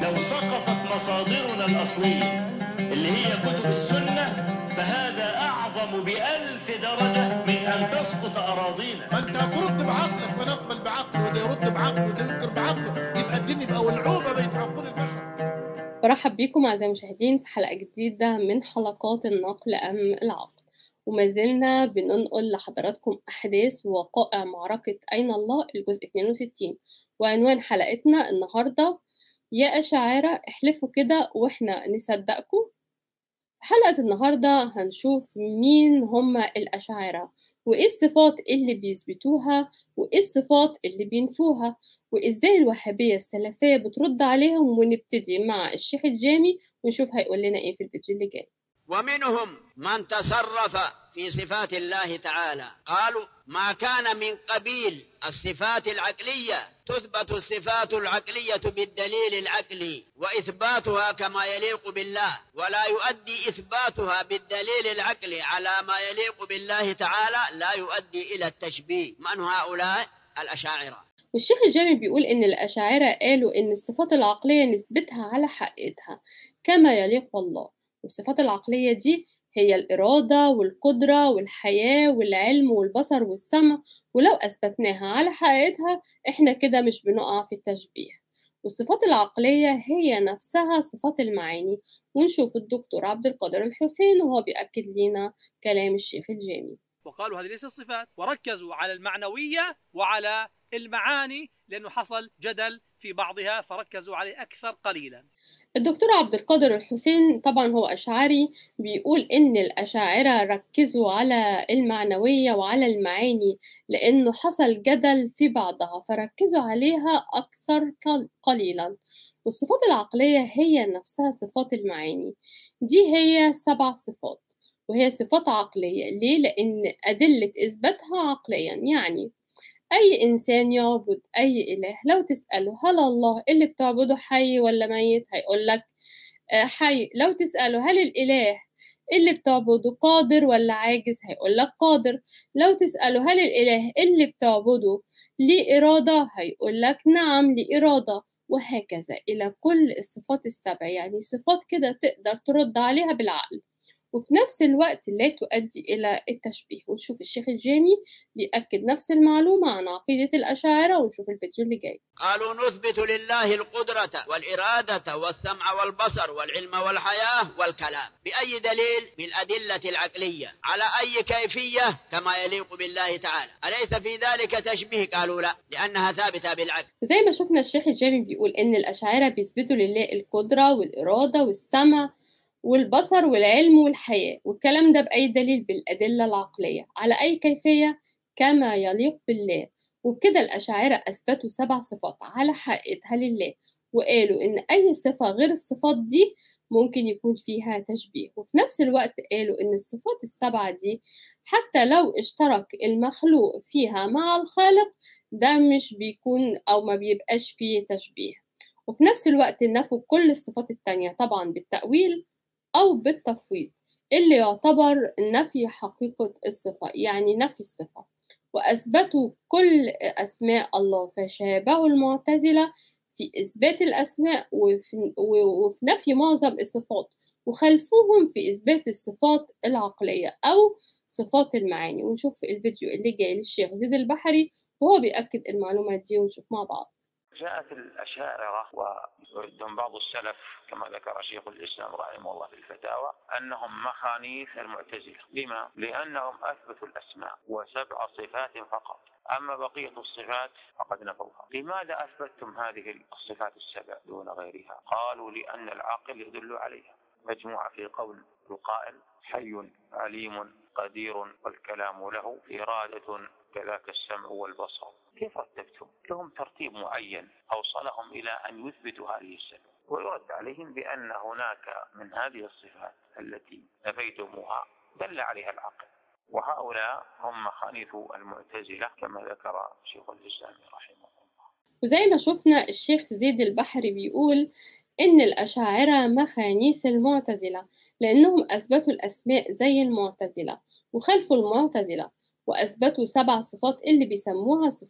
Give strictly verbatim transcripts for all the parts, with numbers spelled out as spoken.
لو سقطت مصادرنا الأصلية اللي هي كتب السنة فهذا أعظم بألف درجة من أن تسقط أراضينا. ما أنت هترد بعقلك، ما نقبل بعقله وده يرد بعقله وده ينكر بعقله، يبقى الدين يبقى ولعوبة بين عقول البشر. برحب بيكم أعزائي المشاهدين في حلقة جديدة من حلقات النقل أم العقل، وما زلنا بننقل لحضراتكم أحداث ووقائع معركة أين الله الجزء اثنين وستين، وعنوان حلقتنا النهاردة يا أشاعرة احلفوا كده وإحنا نصدقكم. في حلقة النهاردة هنشوف مين هم الأشاعرة، وإيه الصفات اللي بيثبتوها وإيه الصفات اللي بينفوها، وإزاي الوهابية السلفية بترد عليهم. ونبتدي مع الشيخ الجامي ونشوف هيقول لنا إيه في الفيديو اللي جاي. ومنهم من تصرف في صفات الله تعالى، قالوا ما كان من قبيل الصفات العقلية تثبت الصفات العقلية بالدليل العقلي وإثباتها كما يليق بالله، ولا يؤدي إثباتها بالدليل العقلي على ما يليق بالله تعالى لا يؤدي إلى التشبيه. من هؤلاء؟ الأشاعرة. والشيخ الجامي بيقول إن الأشاعرة قالوا إن الصفات العقلية نثبتها على حقيقتها كما يليق بالله، والصفات العقلية دي هي الإرادة والقدرة والحياة والعلم والبصر والسمع، ولو أثبتناها على حقيقتها إحنا كده مش بنقع في التشبيه. والصفات العقلية هي نفسها صفات المعاني. ونشوف الدكتور عبد القادر الحسين وهو بيأكد لنا كلام الشيخ الجامي. وقالوا هذه ليست صفات، وركزوا على المعنوية وعلى المعاني لأنه حصل جدل في بعضها فركزوا عليه أكثر قليلا. الدكتور عبد القادر الحسين طبعا هو أشعري، بيقول إن الأشاعرة ركزوا على المعنوية وعلى المعاني لأنه حصل جدل في بعضها فركزوا عليها أكثر قليلا. والصفات العقلية هي نفسها صفات المعاني، دي هي سبع صفات وهي صفات عقلية. ليه؟ لأن أدلة إثباتها عقليا. يعني أي إنسان يعبد أي إله لو تسأله هل الله اللي بتعبده حي ولا ميت هيقولك حي. لو تسأله هل الإله اللي بتعبده قادر ولا عاجز هيقولك قادر. لو تسأله هل الإله اللي بتعبده ليه إرادة هيقولك نعم ليه إرادة، وهكذا إلى كل الصفات السبع. يعني صفات كده تقدر ترد عليها بالعقل وفي نفس الوقت لا تؤدي إلى التشبيه. ونشوف الشيخ الجامي بيأكد نفس المعلومة عن عقيدة الأشاعرة ونشوف الفيديو اللي جاي. قالوا نثبت لله القدرة والإرادة والسمع والبصر والعلم والحياة والكلام. بأي دليل؟ بالأدلة العقلية. على أي كيفية؟ كما يليق بالله تعالى. أليس في ذلك تشبيه؟ قالوا لا، لأنها ثابتة بالعقل. زي ما شفنا الشيخ الجامي بيقول إن الأشاعرة بيثبتوا لله القدرة والإرادة والسمع والبصر والعلم والحياة، والكلام ده بأي دليل؟ بالأدلة العقلية. على أي كيفية؟ كما يليق بالله. وبكده الأشاعرة أثبتوا سبع صفات على حقيقتها لله، وقالوا إن أي صفة غير الصفات دي ممكن يكون فيها تشبيه. وفي نفس الوقت قالوا إن الصفات السبعة دي حتى لو اشترك المخلوق فيها مع الخالق ده مش بيكون أو ما بيبقاش فيه تشبيه. وفي نفس الوقت نفوا كل الصفات التانية طبعا بالتأويل أو بالتفويض اللي يعتبر نفي حقيقة الصفة، يعني نفي الصفة. وأثبتوا كل أسماء الله، فشابهوا المعتزلة في إثبات الأسماء وفي, وفي نفي معظم الصفات، وخلفوهم في إثبات الصفات العقلية أو صفات المعاني. ونشوف الفيديو اللي جاي للشيخ زيد البحري وهو بيأكد المعلومة دي ونشوف مع بعض. جاءت الأشاعرة ويردهم بعض السلف كما ذكر شيخ الإسلام رحمه الله في الفتاوى أنهم مخانيث المعتزلة. لما؟ لأنهم أثبتوا الأسماء وسبع صفات فقط، أما بقية الصفات فقد نفوها. لماذا أثبتتم هذه الصفات السبع دون غيرها؟ قالوا لأن العقل يدل عليها. مجموعة في قول القائل حي عليم قدير والكلام له إرادة كذاك السمع والبصر. كيف رتبتم؟ لهم ترتيب معين أوصلهم إلى أن يثبتوا هذه الصفات، ويرد عليهم بأن هناك من هذه الصفات التي نفيتموها دل عليها العقل، وهؤلاء هم مخانيث المعتزلة كما ذكر شيخ الإسلام رحمه الله. وزي ما شفنا الشيخ زيد البحري بيقول إن الأشاعرة مخانيث المعتزلة لأنهم أثبتوا الأسماء زي المعتزلة وخلفوا المعتزلة، وأثبتوا سبع صفات اللي بيسموها صفات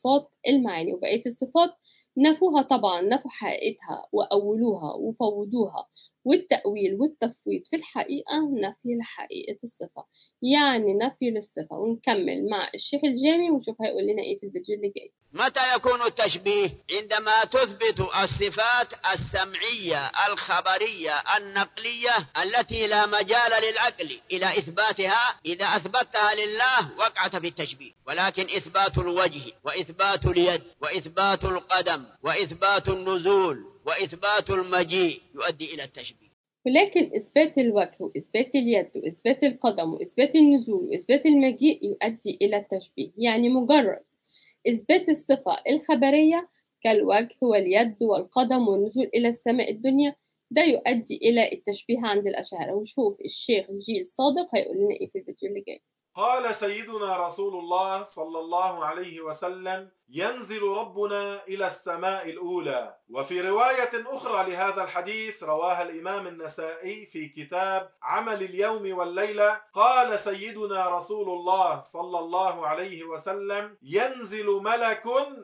المعاني، وبقية الصفات نفوها طبعا، نفوا حقيقتها وأولوها وفوضوها، والتأويل والتفويض في الحقيقة نفي لحقيقة الصفة، يعني نفي للصفة. ونكمل مع الشيخ الجامي ونشوف هيقول لنا ايه في الفيديو اللي جاي. متى يكون التشبيه؟ عندما تثبت الصفات السمعية الخبرية النقلية التي لا مجال للعقل إلى إثباتها. إذا أثبتها لله وقعت في التشبيه، ولكن إثبات الوجه وإثبات اليد وإثبات القدم وإثبات النزول وإثبات المجيء يؤدي إلى التشبيه. ولكن إثبات الوجه وإثبات اليد وإثبات القدم وإثبات النزول وإثبات المجيء يؤدي إلى التشبيه. يعني مجرد إثبات الصفة الخبرية كالوجه واليد والقدم والنزول إلى السماء الدنيا ده يؤدي إلى التشبيه عند الأشاعرة. ونشوف الشيخ جيل صادق هيقول لنا إيه في الفيديو اللي جاي. قال سيدنا رسول الله صلى الله عليه وسلم: ينزل ربنا إلى السماء الأولى. وفي رواية أخرى لهذا الحديث رواها الإمام النسائي في كتاب عمل اليوم والليلة، قال سيدنا رسول الله صلى الله عليه وسلم: ينزل ملك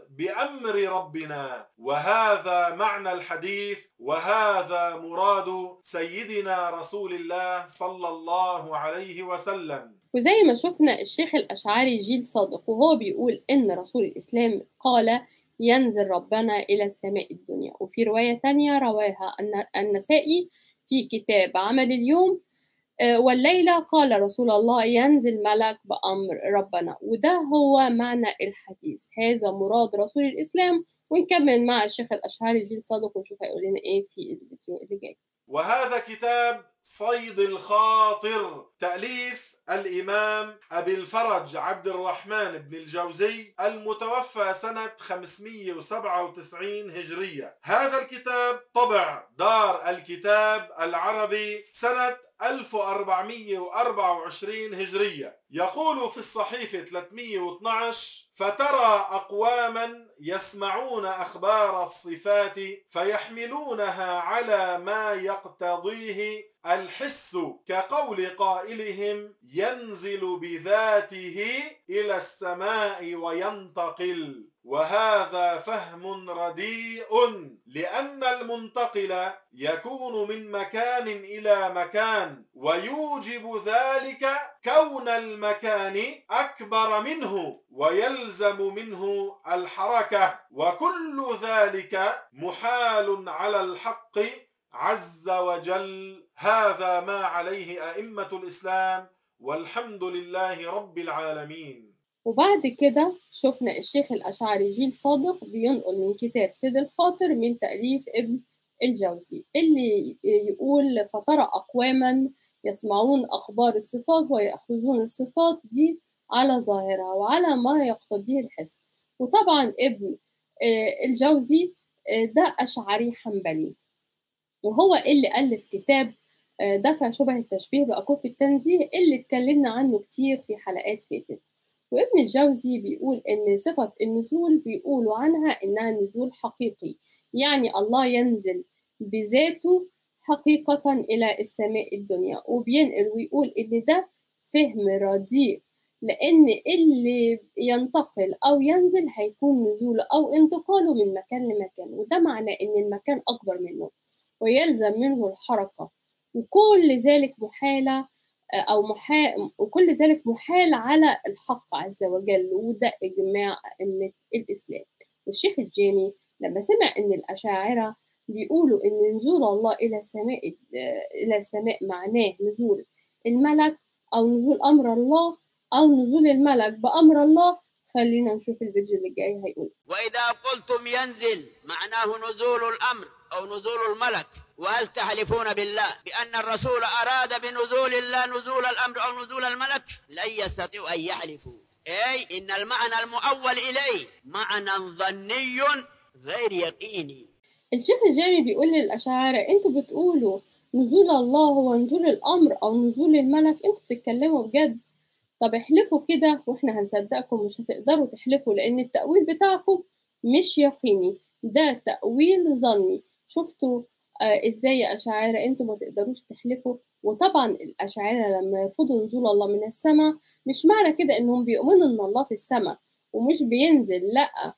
بأمر ربنا. وهذا معنى الحديث، وهذا مراد سيدنا رسول الله صلى الله عليه وسلم. وزي ما شفنا الشيخ الأشعري جيل صادق وهو بيقول إن رسول الإسلام قال ينزل ربنا إلى السماء الدنيا. وفي رواية تانية رواها النسائي في كتاب عمل اليوم والليلة قال رسول الله ينزل ملك بأمر ربنا. وده هو معنى الحديث، هذا مراد رسول الإسلام. ونكمل مع الشيخ الأشعري جيل صادق ونشوف هيقول لنا إيه في الفيديو اللي جاي. وهذا كتاب صيد الخاطر تأليف الإمام أبي الفرج عبد الرحمن بن الجوزي المتوفى سنة خمسمئة وسبعة وتسعين هجرية. هذا الكتاب طبع دار الكتاب العربي سنة ألف وأربعمئة وأربعة وعشرين هجرية. يقول في الصحيفة ثلاثمئة واثني عشر: فترى أقواما يسمعون أخبار الصفات فيحملونها على ما يقتضيه الحس، كقول قائلهم: ينزل بذاته إلى السماء وينتقل. وهذا فهم رديء، لأن المنتقل يكون من مكان إلى مكان، ويوجب ذلك كون المكان أكبر منه، ويلزم منه الحركة، وكل ذلك محال على الحق عز وجل. هذا ما عليه أئمة الإسلام، والحمد لله رب العالمين. وبعد كده شفنا الشيخ الأشعري جيل صادق بينقل من كتاب صيد الخاطر من تأليف ابن الجوزي اللي يقول: فترى أقواما يسمعون أخبار الصفات ويأخذون الصفات دي على ظاهرها وعلى ما يقتضيه الحس. وطبعا ابن الجوزي ده أشعري حنبلي، وهو اللي ألف كتاب دفع شبه التشبيه بأكف التنزيه اللي اتكلمنا عنه كتير في حلقات فاتت. وابن الجوزي بيقول إن صفة النزول بيقولوا عنها إنها نزول حقيقي، يعني الله ينزل بذاته حقيقة إلى السماء الدنيا. وبينقل ويقول إن ده فهم رديء، لأن اللي ينتقل أو ينزل هيكون نزوله أو انتقاله من مكان لمكان، وده معناه إن المكان أكبر منه ويلزم منه الحركة، وكل ذلك محالة أو محا... وكل ذلك محال على الحق عز وجل. وده إجماع أئمة الإسلام. والشيخ الجامي لما سمع إن الأشاعرة بيقولوا إن نزول الله إلى السماء إلى السماء معناه نزول الملك أو نزول أمر الله أو نزول الملك بأمر الله، خلينا نشوف الفيديو اللي جاي هيقول: وإذا قلتم ينزل معناه نزول الأمر أو نزول الملك، وهل تحلفون بالله بأن الرسول أراد بنزول الله نزول الأمر أو نزول الملك؟ لن يستطيعوا أن يحلفوا. أي إن المعنى المؤول إليه معنى ظني غير يقيني. الشيخ الجامي بيقول للأشاعرة: أنتوا بتقولوا نزول الله هو نزول الأمر أو نزول الملك، أنتوا بتتكلموا بجد؟ طب احلفوا كده واحنا هنصدقكم. مش هتقدروا تحلفوا لأن التأويل بتاعكم مش يقيني، ده تأويل ظني. شفتوا آه ازاي يا أشاعرة انتوا ما تقدروش تحلفوا؟ وطبعا الأشاعرة لما يرفضوا نزول الله من السماء مش معنى كده انهم بيؤمنوا ان الله في السماء ومش بينزل، لا،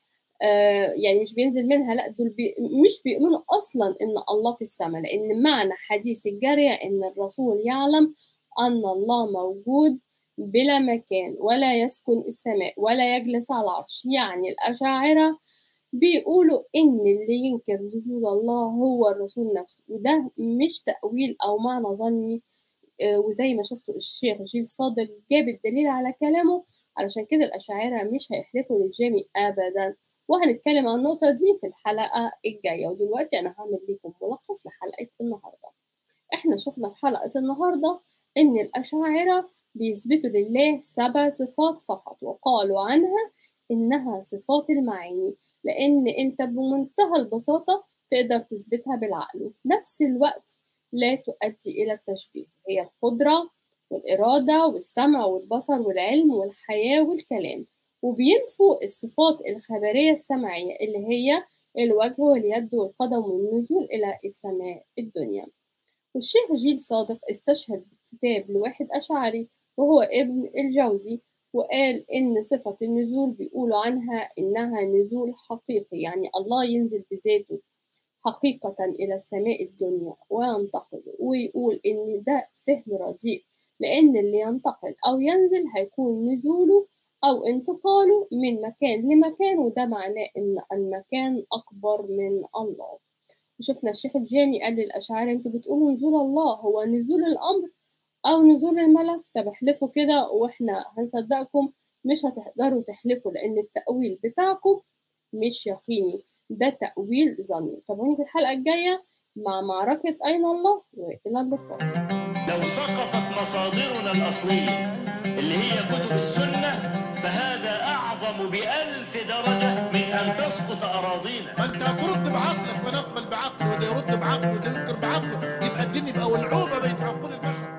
آه يعني مش بينزل منها، لا دول بي مش بيؤمنوا أصلا إن الله في السماء، لأن معنى حديث الجارية إن الرسول يعلم أن الله موجود بلا مكان ولا يسكن السماء ولا يجلس على العرش. يعني الأشاعرة بيقولوا إن اللي ينكر نزول الله هو الرسول نفسه، وده مش تأويل أو معنى ظني. آه وزي ما شفتوا الشيخ جيل صادق جاب الدليل على كلامه، علشان كده الأشاعرة مش هيحلفوا للجامي أبدا. وهنتكلم عن النقطة دي في الحلقة الجاية. ودلوقتي أنا هعمل لكم ملخص لحلقة النهاردة. إحنا شفنا في حلقة النهاردة إن الأشاعرة بيثبتوا لله سبع صفات فقط، وقالوا عنها إنها صفات المعاني، لأن أنت بمنتهى البساطة تقدر تثبتها بالعقل، وفي نفس الوقت لا تؤدي إلى التشبيه. هي القدرة والإرادة والسمع والبصر والعلم والحياة والكلام. وبينفوا الصفات الخبرية السمعية اللي هي الوجه واليد والقدم والنزول إلى السماء الدنيا. والشيخ جيل صادق استشهد بكتاب لواحد أشعري وهو ابن الجوزي، وقال إن صفة النزول بيقولوا عنها إنها نزول حقيقي، يعني الله ينزل بذاته حقيقة إلى السماء الدنيا وينتقل. ويقول إن ده فهم رديء، لأن اللي ينتقل أو ينزل هيكون نزوله أو انتقاله من مكان لمكان، وده معناه إن المكان أكبر من الله. وشفنا الشيخ الجامي قال للأشاعرة انتوا بتقولوا نزول الله هو نزول الأمر أو نزول الملك، طب احلفوا كده وإحنا هنصدقكم. مش هتقدروا تحلفوا لأن التأويل بتاعكم مش يقيني، ده تأويل ظني. تابعوني في الحلقة الجاية مع معركة أين الله، وإلى اللقاء. لو سقطت مصادرنا الأصلية اللي هي كتب السنة فهذا أعظم بألف درجة من أن تسقط أراضينا. ما انت هترد بعقلك ونقبل بعقله، وده يرد بعقله وده ينكر بعقله، يبقى الدين يبقى ولعوبه بين عقول البشر.